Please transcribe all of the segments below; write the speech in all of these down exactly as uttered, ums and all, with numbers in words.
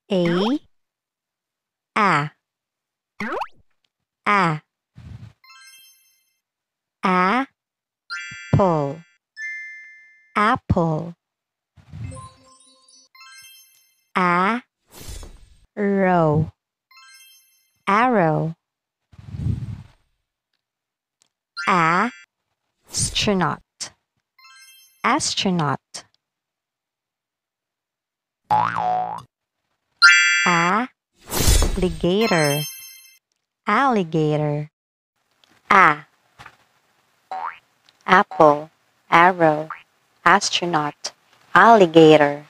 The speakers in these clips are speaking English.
A, A, A, apple, apple, arrow, arrow, astronaut, astronaut, alligator, alligator, A, apple, arrow, astronaut, alligator.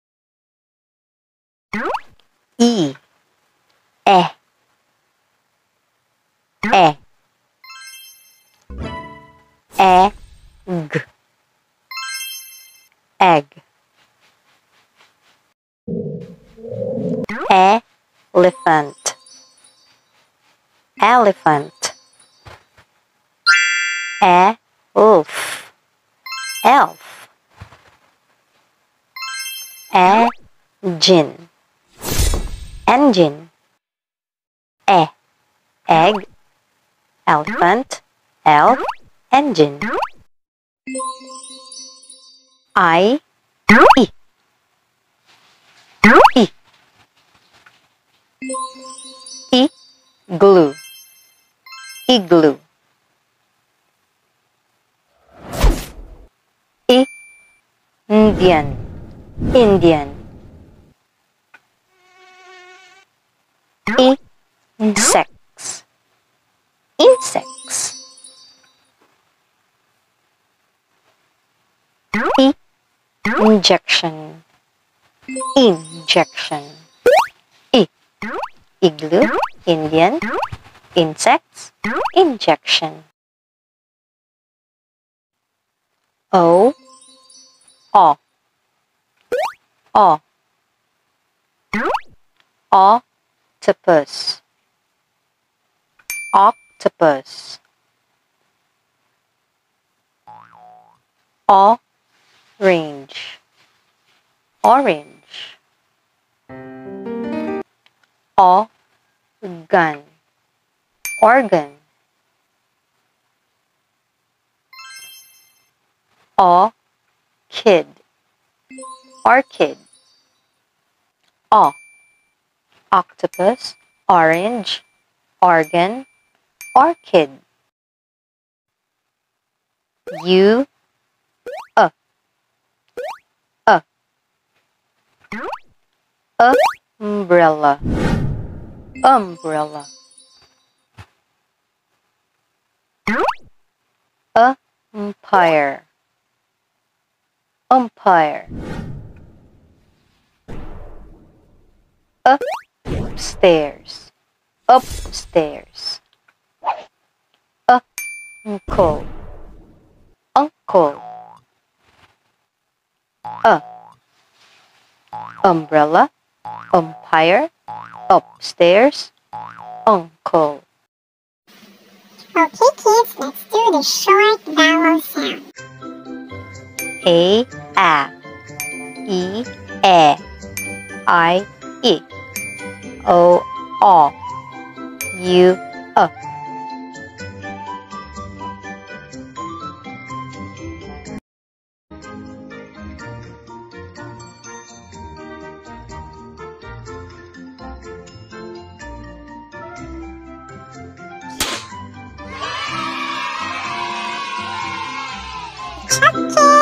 E, E, E, egg, egg, elephant, elephant, elf, elf, engine, engine, e, egg, elephant, elf, engine. I, E, E, E, glue, igloo, I, Indian, Indian, I, insects, insects, I, injection, injection, I, igloo, Indian, insects, injection. O, O, O, octopus, octopus, orange, orange, organ, organ, orchid, orchid, O, octopus, orange, organ, orchid. U, A, A, umbrella, umbrella, umpire, umpire, upstairs, upstairs, uncle, uncle, uh, umbrella, umpire, upstairs, uncle. Okay kids, let's do the short vowel sound. A, A, E, E, I, E, O, O, U, U. Chucky!